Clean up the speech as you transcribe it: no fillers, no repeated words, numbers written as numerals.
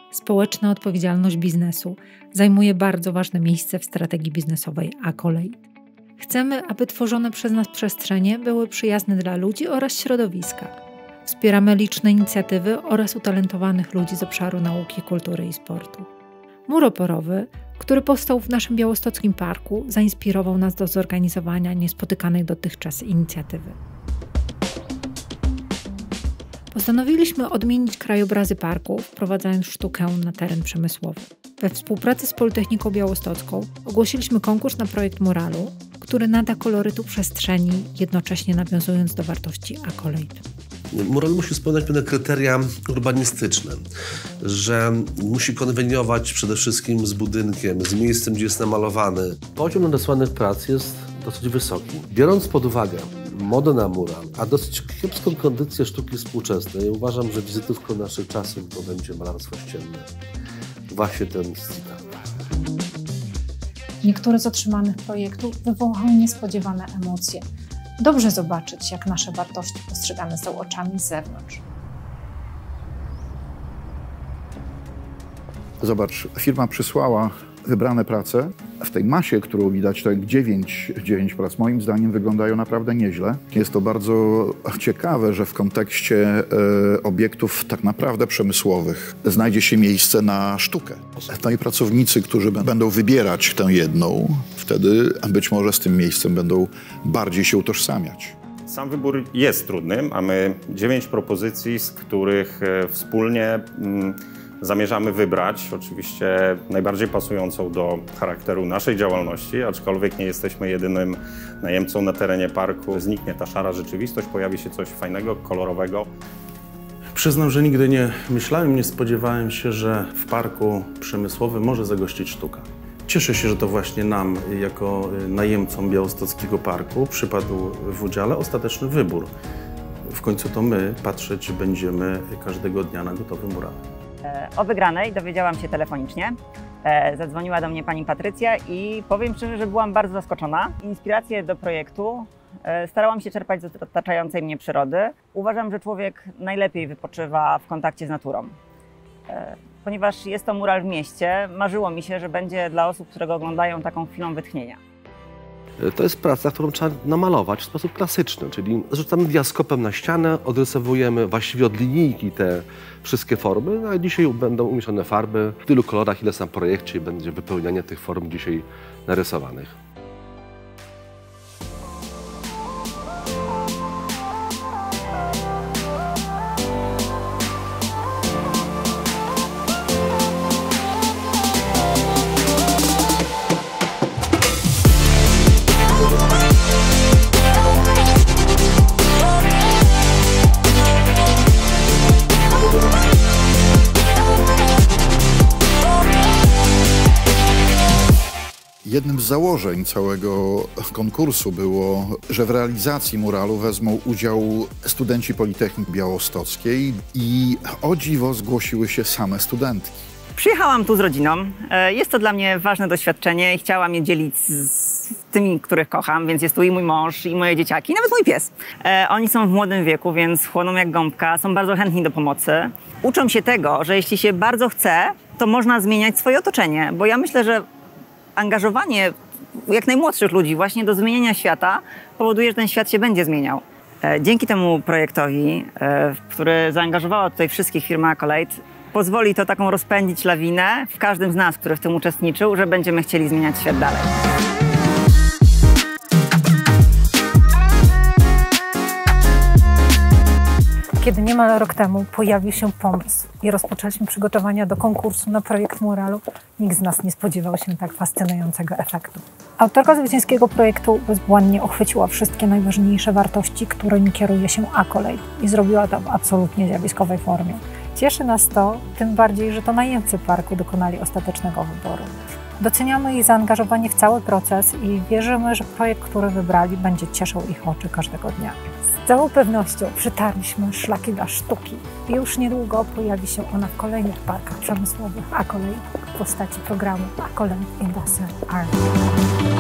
Społeczna odpowiedzialność biznesu zajmuje bardzo ważne miejsce w strategii biznesowej Accolade. Chcemy, aby tworzone przez nas przestrzenie były przyjazne dla ludzi oraz środowiska. Wspieramy liczne inicjatywy oraz utalentowanych ludzi z obszaru nauki, kultury i sportu. Mur oporowy, który powstał w naszym białostockim parku, zainspirował nas do zorganizowania niespotykanej dotychczas inicjatywy. Postanowiliśmy odmienić krajobrazy parku, wprowadzając sztukę na teren przemysłowy. We współpracy z Politechniką Białostocką ogłosiliśmy konkurs na projekt muralu, który nada kolorytu przestrzeni, jednocześnie nawiązując do wartości Accolade. Mural musi spełniać pewne kryteria urbanistyczne, że musi konweniować przede wszystkim z budynkiem, z miejscem, gdzie jest namalowany. Poziom nadesłanych prac jest dosyć wysoki. Biorąc pod uwagę modę na mural, a dosyć kiepską kondycję sztuki współczesnej, uważam, że wizytówką naszych czasów to będzie malarstwo ścienne. Właśnie ten cytat. Niektóre z otrzymanych projektów wywołały niespodziewane emocje. Dobrze zobaczyć, jak nasze wartości postrzegane są oczami z zewnątrz. Zobacz, firma przysłała wybrane prace. W tej masie, którą widać, to 9 prac, moim zdaniem wyglądają naprawdę nieźle. Jest to bardzo ciekawe, że w kontekście obiektów tak naprawdę przemysłowych znajdzie się miejsce na sztukę. No i pracownicy, którzy będą wybierać tę jedną, wtedy być może z tym miejscem będą bardziej się utożsamiać. Sam wybór jest trudny. Mamy 9 propozycji, z których wspólnie zamierzamy wybrać oczywiście najbardziej pasującą do charakteru naszej działalności, aczkolwiek nie jesteśmy jedynym najemcą na terenie parku. Zniknie ta szara rzeczywistość, pojawi się coś fajnego, kolorowego. Przyznam, że nigdy nie myślałem, nie spodziewałem się, że w parku przemysłowym może zagościć sztuka. Cieszę się, że to właśnie nam, jako najemcom Białostockiego Parku, przypadł w udziale ostateczny wybór. W końcu to my patrzeć będziemy każdego dnia na gotowy mural. O wygranej dowiedziałam się telefonicznie. Zadzwoniła do mnie pani Patrycja i powiem szczerze, że byłam bardzo zaskoczona. Inspirację do projektu starałam się czerpać z otaczającej mnie przyrody. Uważam, że człowiek najlepiej wypoczywa w kontakcie z naturą. Ponieważ jest to mural w mieście, marzyło mi się, że będzie dla osób, które go oglądają, taką chwilą wytchnienia. To jest praca, którą trzeba namalować w sposób klasyczny, czyli rzucamy diaskopem na ścianę, odrysowujemy właściwie od linijki te wszystkie formy, a dzisiaj będą umieszczone farby w tylu kolorach, ile sam w projekcie i będzie wypełnianie tych form dzisiaj narysowanych. Jednym z założeń całego konkursu było, że w realizacji muralu wezmą udział studenci Politechniki Białostockiej i o dziwo zgłosiły się same studentki. Przyjechałam tu z rodziną. Jest to dla mnie ważne doświadczenie i chciałam je dzielić z tymi, których kocham, więc jest tu i mój mąż, i moje dzieciaki, i nawet mój pies. Oni są w młodym wieku, więc chłoną jak gąbka, są bardzo chętni do pomocy. Uczą się tego, że jeśli się bardzo chce, to można zmieniać swoje otoczenie, bo ja myślę, że angażowanie jak najmłodszych ludzi właśnie do zmieniania świata powoduje, że ten świat się będzie zmieniał. Dzięki temu projektowi, który zaangażowała tutaj wszystkich firmy Accolade, pozwoli to taką rozpędzić lawinę w każdym z nas, który w tym uczestniczył, że będziemy chcieli zmieniać świat dalej. Kiedy niemal rok temu pojawił się pomysł i rozpoczęliśmy przygotowania do konkursu na projekt muralu, nikt z nas nie spodziewał się tak fascynującego efektu. Autorka zwycięskiego projektu bezbłędnie uchwyciła wszystkie najważniejsze wartości, którymi kieruje się Accolade i zrobiła to w absolutnie zjawiskowej formie. Cieszy nas to, tym bardziej, że to najemcy parku dokonali ostatecznego wyboru. Doceniamy ich zaangażowanie w cały proces i wierzymy, że projekt, który wybrali, będzie cieszył ich oczy każdego dnia. Z całą pewnością przetarliśmy szlaki dla sztuki i już niedługo pojawi się ona w kolejnych parkach przemysłowych Accolade w postaci programu Accolade Industrial Art.